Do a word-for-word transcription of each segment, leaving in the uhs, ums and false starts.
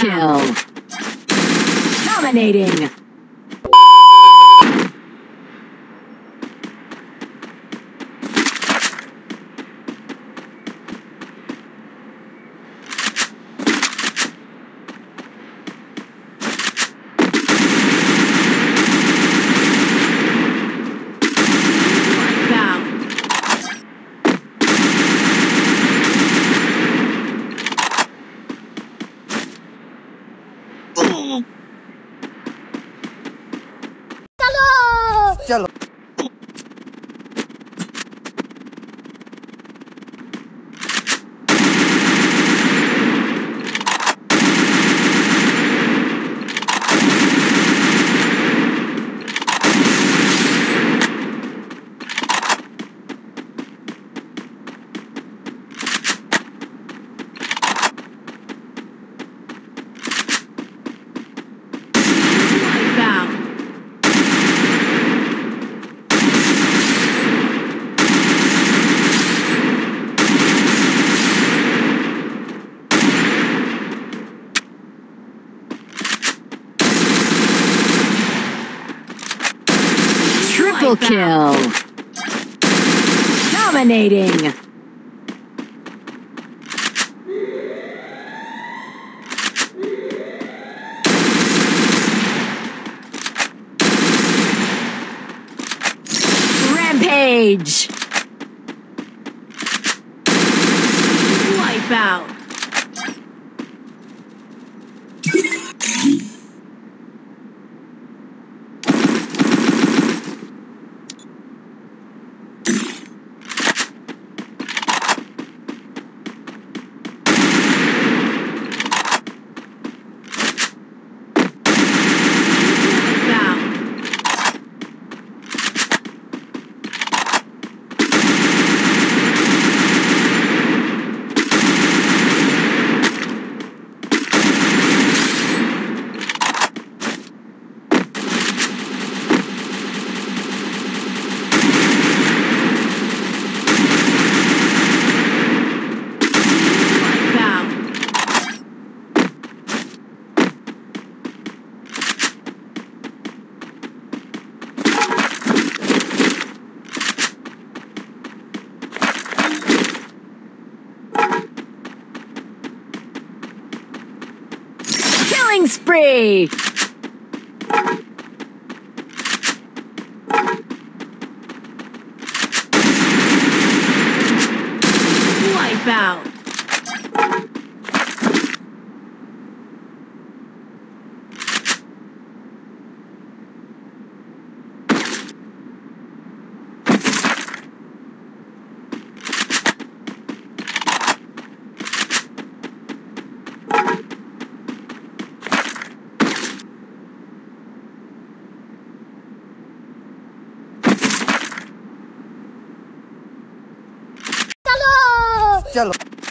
kill. Dominating. चलो Triple kill. Dominating. Rampage. Wipeout. Killing spree! Wipeout! चलो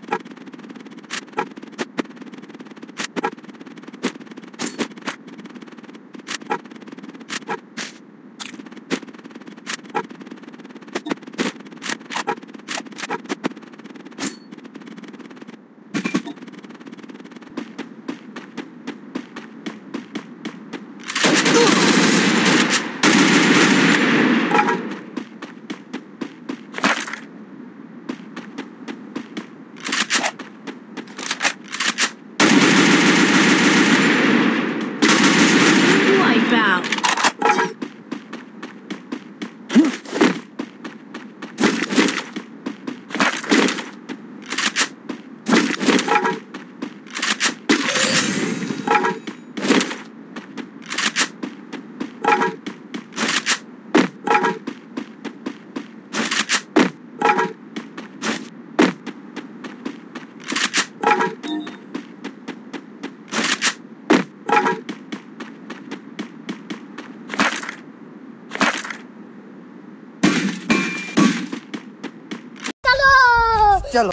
चलो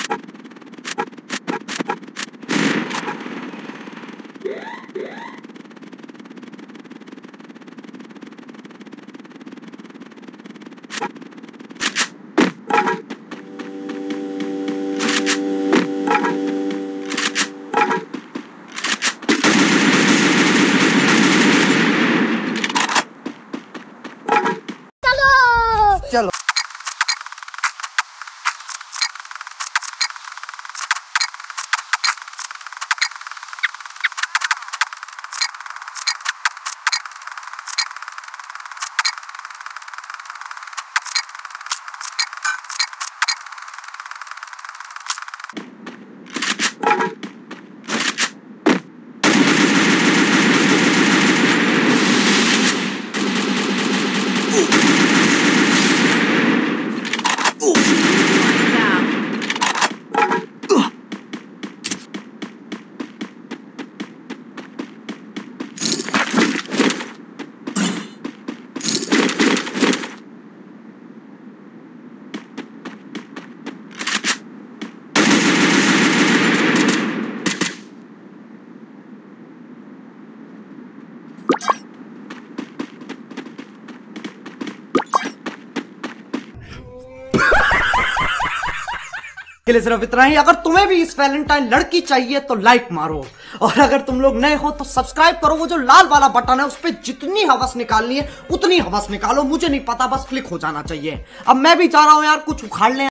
के लिए सिर्फ इतना ही। अगर तुम्हें भी इस वैलेंटाइन लड़की चाहिए तो लाइक मारो, और अगर तुम लोग नए हो तो सब्सक्राइब करो। वो जो लाल वाला बटन है उस पर जितनी हवस निकालनी है उतनी हवस निकालो, मुझे नहीं पता, बस क्लिक हो जाना चाहिए। अब मैं भी जा रहा हूं यार, कुछ उखाड़ ले।